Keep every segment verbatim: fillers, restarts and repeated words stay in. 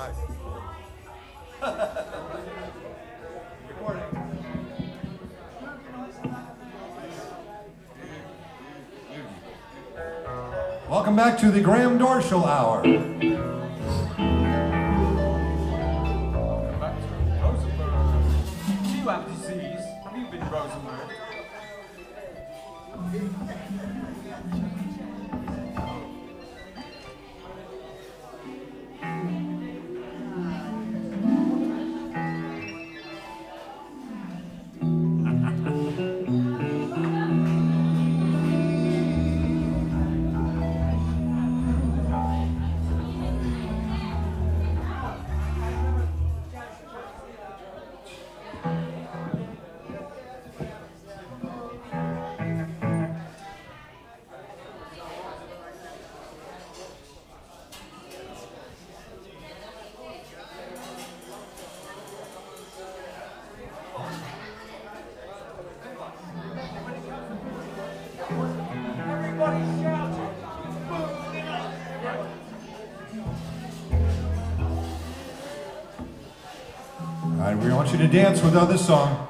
Welcome back to the Graham Dorschel Hour. Back to Rosenberg. You have disease. Have you been Rosenberg? All right, we want you to dance with this song.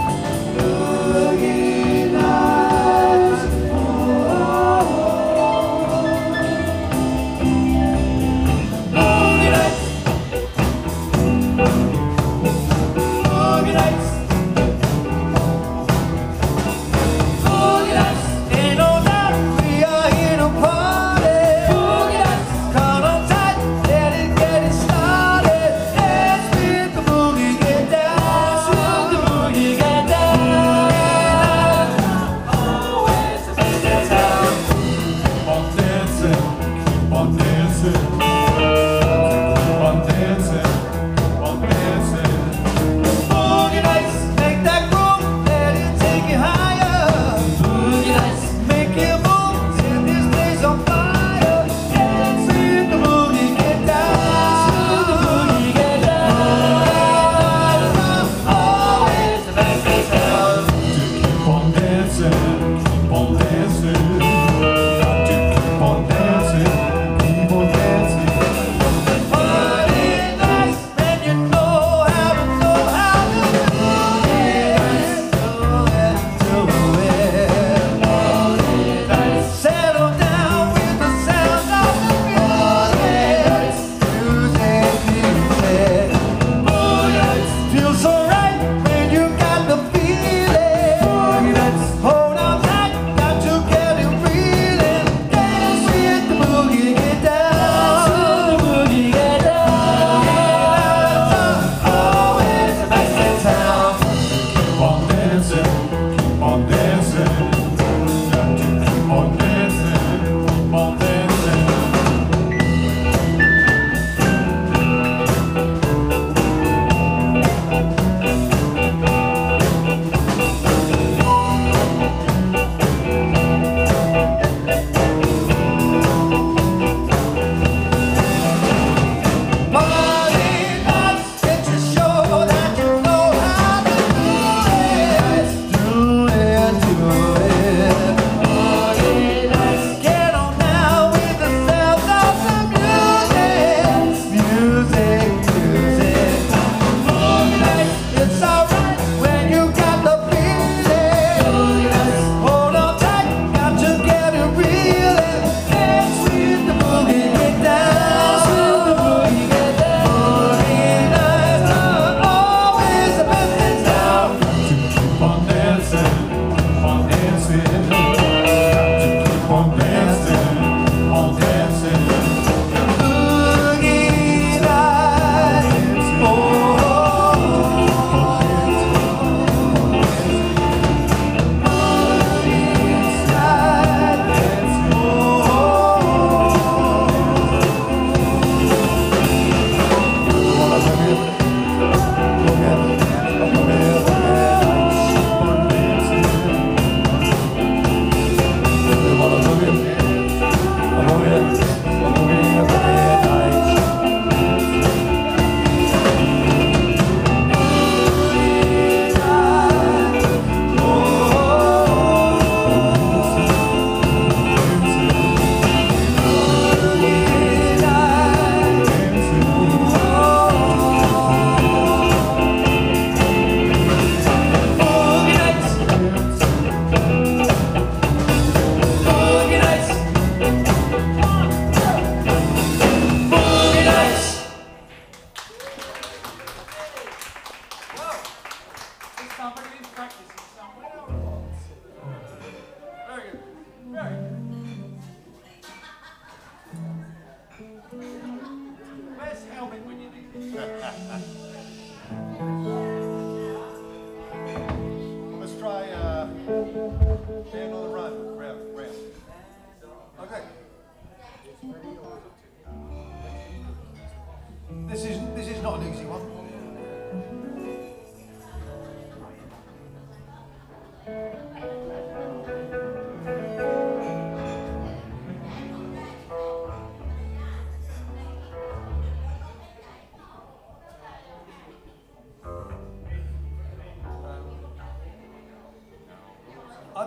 Looking eyes, oh,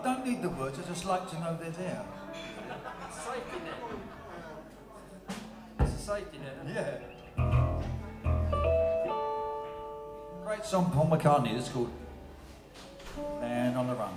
don't need the words, I just like to know they're there. It's a safety net. It's a safety net. Yeah. Great song, Paul McCartney. It's called Man on the Run.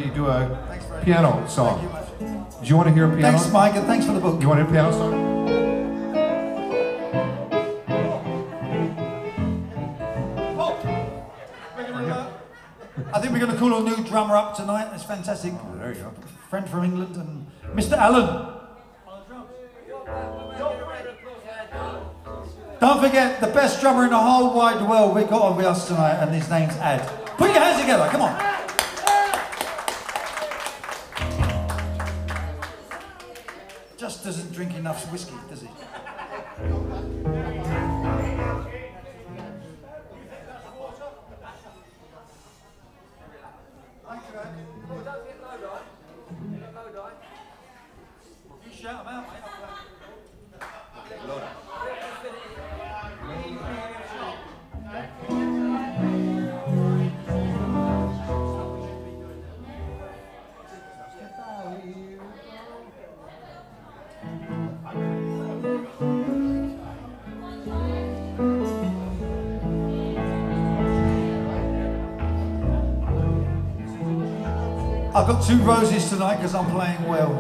you do a Thanks very piano much. song. Thank you much. Do you want to hear a piano? Thanks, Mike, and thanks for the book. You want to hear a piano song? I think we're going to call a new drummer up tonight. It's fantastic. Oh, there you go. Friend from England and Mister Allen. Don't forget, the best drummer in the whole wide world we've got on with us tonight, and his name's Ad. Put your hands together, come on. Just doesn't drink enough whiskey, does he? You shout them out, mate. I've got two roses tonight because I'm playing well.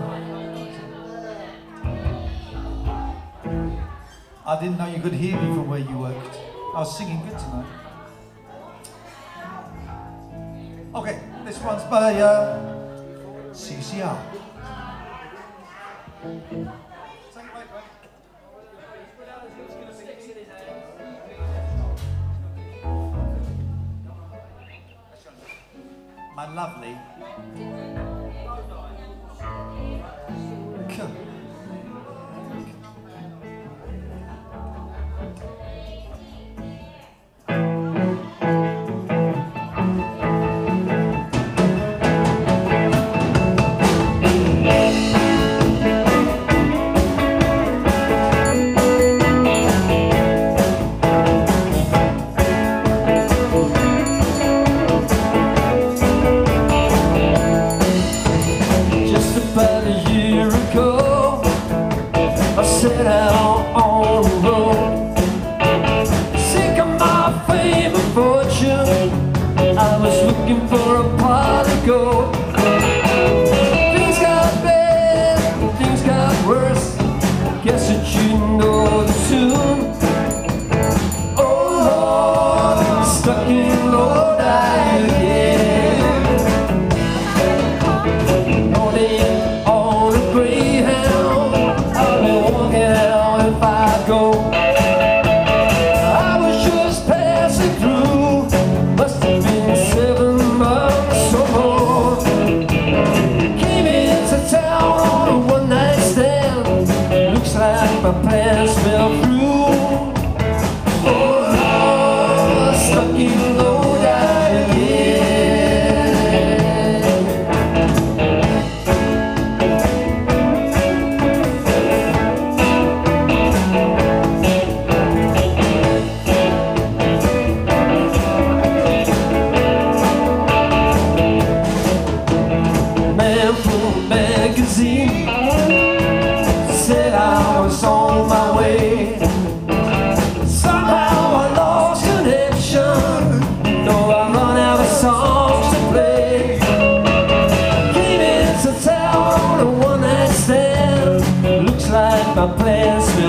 I didn't know you could hear me from where you worked. I was singing good tonight. Okay, this one's by uh, C C R. My lovely. Cool. Set out on the road, sick of my fame and fortune. I was looking for a pot of gold. Things got bad, things got worse. Guess that you know the tune. Oh Lord, stuck in Lord again. Loading on a Greyhound, I'll be walking out if I go. I was just passing through, must have been seven months or more. Came into town on a one night stand, looks like my plans fell through. Oh Lord, stuck in Lodi again. Man from a magazine said I was on my way. Somehow I lost connection. No, I run out of songs to play. Came into town on a one night stand. Looks like my plans